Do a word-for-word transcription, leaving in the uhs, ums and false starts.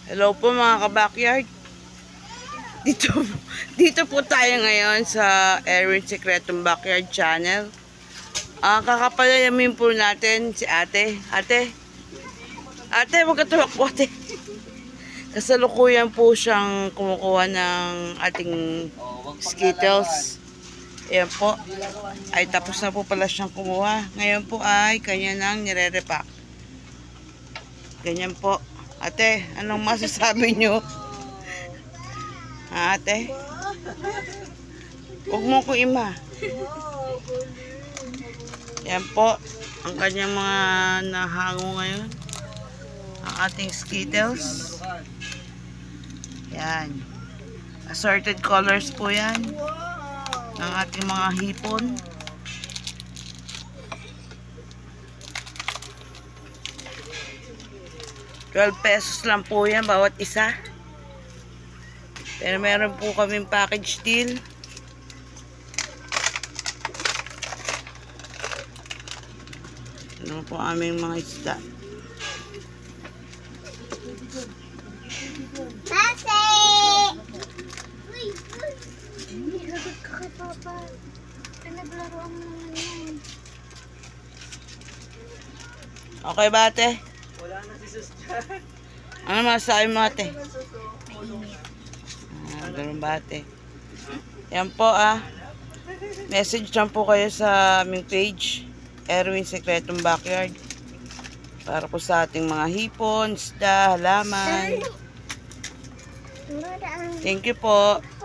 Hello po mga ka-backyard. Dito, dito po tayo ngayon sa Erwin Secretong Backyard Channel. Ah, kakapalayamin po natin si ate. Ate, ate, huwag ka tumakbo, ate. Kasalukuyan po siyang kumukuha ng ating Skittles. Ayan po. Ay, tapos na po pala siyang kumuha. Ngayon po ay kanya nang nire-repack. Ganyan po. Ate, anong masasabi nyo? Ha, ate? Huwag mo ko ima. Yan po. Ang kanyang mga nahango ngayon. Ang ating Skittles. Yan. Assorted colors po yan. Ng ating mga hipon. twelve pesos lang po yan bawat isa. Pero meron po kaming package deal. Ano po aming mga isda. Pase! Uy! Uy! Hindi lagot ka kay Papa. Naglaro ang mga yan. Okay ba, ate? Wala na si Sus dyan. Ano masasabi mo, ate? Ah, ganun ba, ate? Yan po, ah. Message lang po kayo sa aming page, Erwin Secretong Backyard. Para po sa ating mga hipon, isda, halaman. Thank you po.